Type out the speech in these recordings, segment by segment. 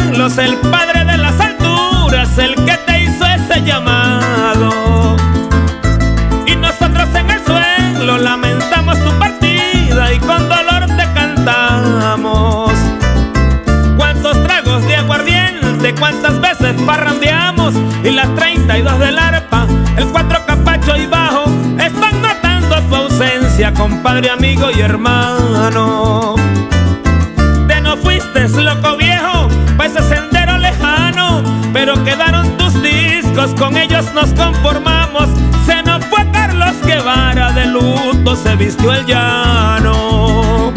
cielos, el Padre de las alturas, el que te hizo ese llamado. Y nosotros en el suelo lamentamos tu partida y con dolor te cantamos. Cuántos tragos de aguardiente, cuántas veces parrandeamos, y las 32 del arpa, el 4 capacho y bajo están notando tu ausencia, compadre, amigo y hermano. Te no fuiste, loco viejo, pa' ese sendero lejano, pero quedaron tus discos, con ellos nos conformamos. Se nos fue Carlos Guevara, de luto se vistió el llano.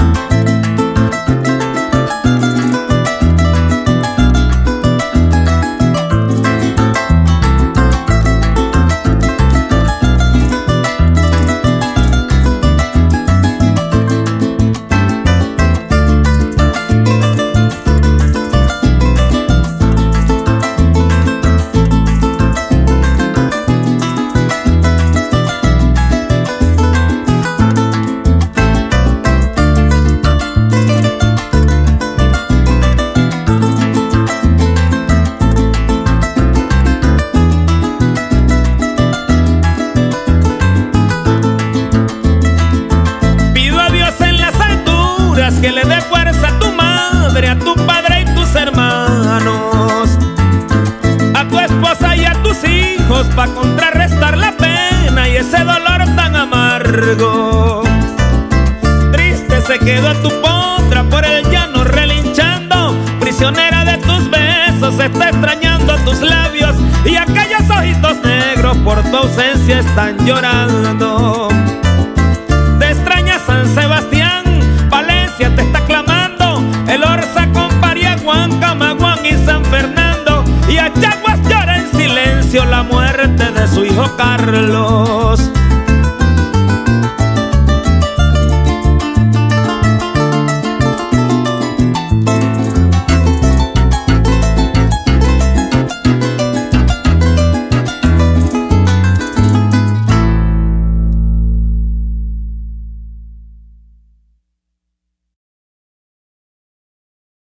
Que le dé fuerza a tu madre, a tu padre y tus hermanos, a tu esposa y a tus hijos, pa' contrarrestar la pena y ese dolor tan amargo. Triste se quedó tu potra por el llano relinchando, prisionera de tus besos, está extrañando tus labios, y aquellos ojitos negros por tu ausencia están llorando. Te extraña San Sebastián, te está clamando, el Orza con Pariaguán, Camaguán y San Fernando, y Achaguas llora en silencio la muerte de su hijo Carlos.